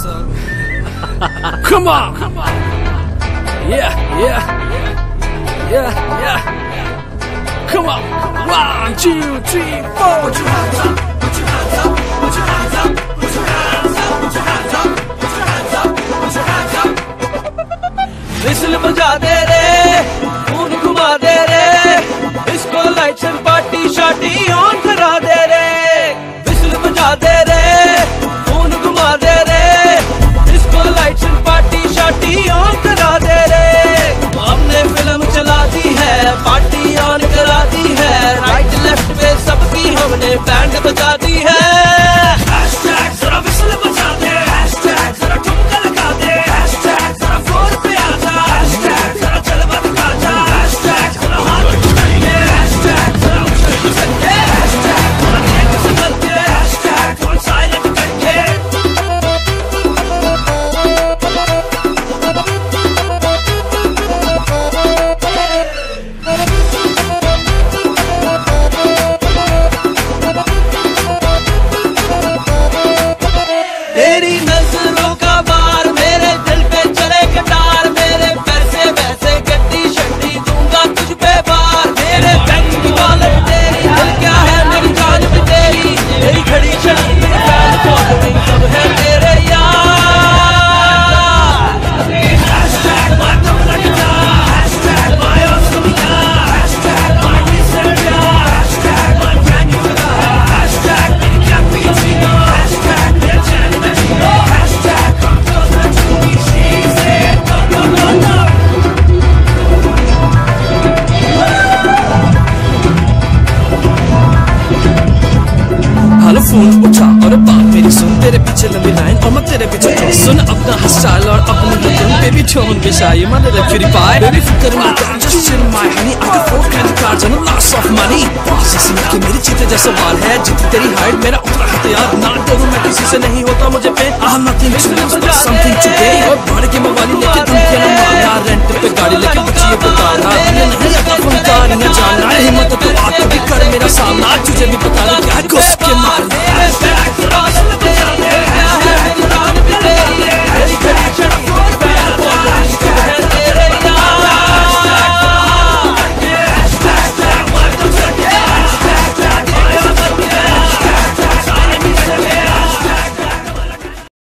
Come on. Yeah. Come on. 1, 2, 3, 4. Put your hands up. Put your hands up. Put your hands up. Put your hands up. Put your hands up. Put your hands up. Put your hands up. Whistle बजा दे रे, खून घुमा दे रे, इसको lights and party shorty on करा दे रे। Whistle बजा दे रे, खून घुमा दे रे, इसको lights and party shorty on करा दे रे। हमने फिल्म चला दी है, पार्टी ऑन करा दी है, राइट लेफ्ट पे सबकी हमने बैंड बजा दी है। Hashtag जरा whistle बजा दे, hashtag जरा ठुमका लगा दे, hashtag जरा floor पे आ जा, hashtag जरा जलवा दिखा जा, hashtag जरा हाथ उठाइए, hashtag जरा उछल उछल के, hashtag थोड़ा तेज संभल के, hashtag थोड़ा silent करके। तेरी नजरों का बार मेरे दिल पे चले कटार, मेरे पैसे वैसे गड्डी शड्डी दूंगा तुझ पे बार। मेरे बैंक वाले तेरी दिल क्या है मेरी जान भी तेरी, मेरी घड़ी चली फैन फॉलोइंग सब है तेरे यार। Hashtag my dum लगता, hashtag my असमिया, hashtag my मिसरिया, hashtag my brand new लगा, hashtag मेरी कैपुचिनो, hashtag मेरा चैन में zero, hashtag come closer to me, she said no no no no। Hello phone उठा और बात मेरी सुन, तेरे पीछे लंबी लाइन और मैं तेरे पीछे तो सुन अपना स्टाइल और अपनी लुक, बेबी टोन पे शाये मैंने रख फिर पाए, बेबी फिकर मत कर just chill my honey, I got 4 credit cards and lots of money। जैसे कि मेरी चीते जैसा सवाल है, जितनी तेरी हाइट मेरा उतना हथियार, ना डरूं मैं किसी से नहीं होता मुझे पे, I'm nothing to lose but something to gain, और भाड़ की मवाली लेके धमकियां न मार यार।